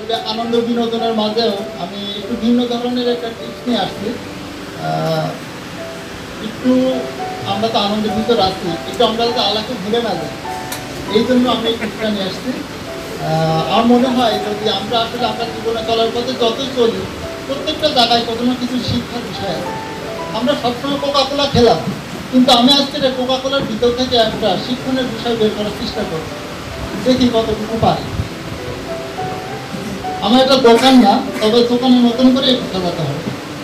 আসলে আনন্দ বিনোদনের মাঝেও আমি একটু ভিন্ন ধরনের একটা টিপস নিয়ে আসছি। একটু আমরা তো আনন্দের ভিতর আছি, একটু আমরা তো আল্লাহকে ভুলে না যাই, এই জন্য আমি এই টিপসটা নিয়ে আসছি। আমার মনে হয় যদি আমরা আসলে আমরা জীবনে চলার পথে যতই চলি, প্রত্যেকটা জায়গায় কত না কিছু শিক্ষার বিষয় আছে। আমরা সবসময় কোকাকোলা খেলাম, কিন্তু আমি আজকের কোকাকোলার ভিতর থেকে একটা শিক্ষণের বিষয় বের করার চেষ্টা করছি, দেখি কতটুকু পারি। আমার একটা দোকান না, তবে দোকানে নতুন করে একটু সাজাতে হবে।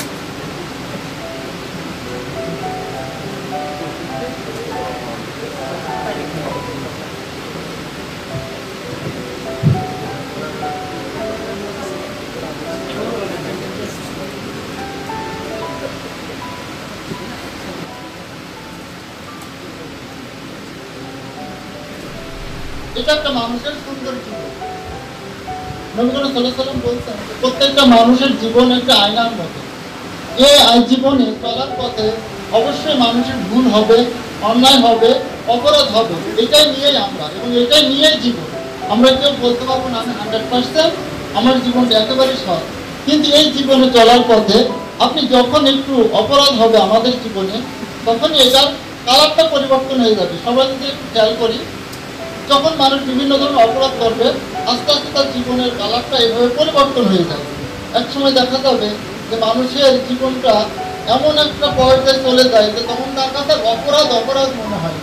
এটা একটা মানুষের সুন্দর জীবন। নবী করিম সাল্লাল্লাহু আলাইহি ওয়াসাল্লাম বলছেন প্রত্যেকটা মানুষের জীবন একটা আয়নার মতো। এই জীবনে চলার পথে অবশ্যই মানুষের ভুল হবে, অন্যায় হবে, অপরাধ হবে, এটাই নিয়েই আমরা, এবং এটাই নিয়েই জীবন। আমরা কেউ বলতে পারবো না আমি 100% আমার জীবনটা একেবারে সৎ। কিন্তু এই জীবনে চলার পথে আপনি যখন একটু অপরাধ হবে আমাদের জীবনে, তখনই এটার কালারটা পরিবর্তন হয়ে যাবে। সবাই যদি একটু খেয়াল করি, যখন মানুষ বিভিন্ন ধরনের অপরাধ করবে, আস্তে আস্তে তার জীবনের কালারটা এভাবে পরিবর্তন হয়ে যাবে। একসময় দেখা যাবে যে মানুষের জীবনটা এমন একটা পর্যায়ে চলে যায় যে তখন তার কাছে অপরাধ মনে হয়।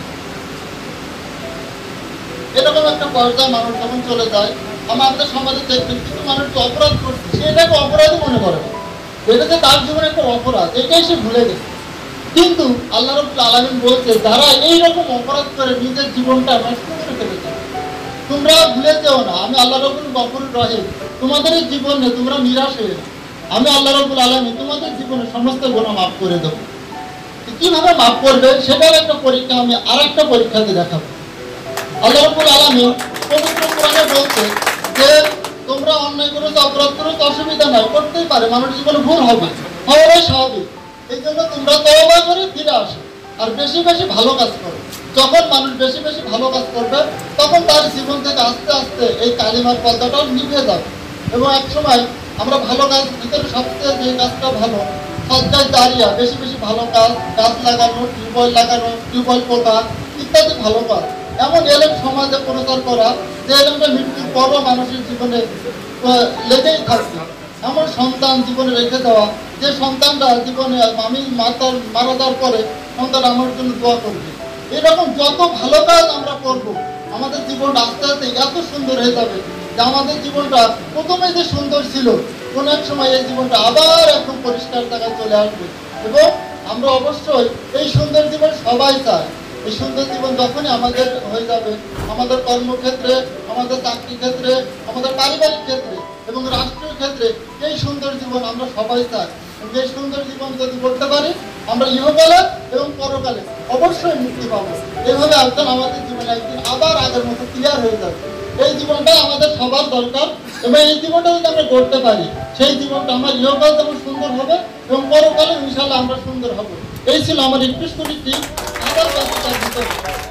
এরকম একটা পর্যায়ে মানুষ যখন চলে যায়, আমাদের সমাজে দেখবেন কিছু মানুষ অপরাধ করছে, সে এটাকে অপরাধই মনে করে না, এটা যে তার জীবনে একটা অপরাধ, এটাই সে ভুলে গেছে। কিন্তু আল্লাহ রাব্বুল আলামিন বলছে যারা এইরকম অপরাধ করে নিজের জীবনটা নষ্ট করে ফেলেছে, তোমরা ভুলে যেও না আমি আল্লাহ রাব্বুল গফুরুর রহিম, তোমাদের জীবনে তোমরা নিরাশ হয়ে না, আমি আল্লাহ রাব্বুল আলামিন তোমাদের জীবনে সমস্ত গুনাহ মাফ করে দেব। কিভাবে মাফ করবে সেটার একটা পরীক্ষা আমি আরেকটা পরীক্ষাতে দেখাবো। আল্লাহ রাব্বুল আলামিন পবিত্র কোরআনে বলছে যে তোমরা অন্যায় করেছো, অপরাধ করেছো, অসুবিধা নয়, করতেই পারে, মানুষ জীবনে ভুল হবে, হওয়াই স্বাভাবিক। এই জন্য তোমরা তওবা করে ফিরে আসো আর বেশি বেশি ভালো কাজ করো। যখন মানুষ বেশি বেশি ভালো কাজ করবে, তখন তার জীবন থেকে আস্তে আস্তে এই কালিমার পর্দাটা নিভে যাবে। এবং এক সময় আমরা ভালো কাজ ভিতরে সবচেয়ে যে কাজটা ভালো, সজ্জায় দাঁড়িয়ে বেশি বেশি ভালো কাজ, গাছ লাগানো, টিউবওয়েল পোতা ইত্যাদি ভালো কাজ, এমন এলেম সমাজে প্রচার করা যে এলেমটা মৃত্যুর পরও মানুষের জীবনে লেগেই থাকবে। এমন সন্তান জীবনে রেখে দেওয়া যে সন্তানরা জীবনে আমি মারা যাওয়ার পরে সন্তান আমার জন্য দোয়া করবে। এরকম যত ভালো কাজ আমরা করব, আমাদের জীবনটা আস্তে আস্তে এত সুন্দর হয়ে যাবে যে আমাদের জীবনটা প্রথমে যে সুন্দর ছিল, কোন এক সময় এই জীবনটা আবার একদম পরিষ্কার জায়গায় চলে আসবে। এবং আমরা অবশ্যই এই সুন্দর জীবন সবাই চাই। এই সুন্দর জীবন যখনই আমাদের হয়ে যাবে, আমাদের কর্মক্ষেত্রে, আমাদের চাকরি ক্ষেত্রে, আমাদের পারিবারিক ক্ষেত্রে এবং রাষ্ট্রীয় ক্ষেত্রে এই সুন্দর জীবন আমরা সবাই চাই। এই সুন্দর জীবন যদি করতে পারি, আমরা ইহকালে এবং পরকালে অবশ্যই মুক্তি পাবো। এইভাবে একদম আমাদের জীবনে একদিন আবার আগের মতো ক্লিয়ার হয়ে যাবে। এই জীবনটা আমাদের সবার দরকার, এবং এই জীবনটা যদি আমরা করতে পারি, সেই জীবনটা আমার ইহকাল যেমন সুন্দর হবে এবং পরকালে ইনশাআল্লাহ আমরা সুন্দর হব। এই ছিল আমার 21 কোটি টিপ। আবার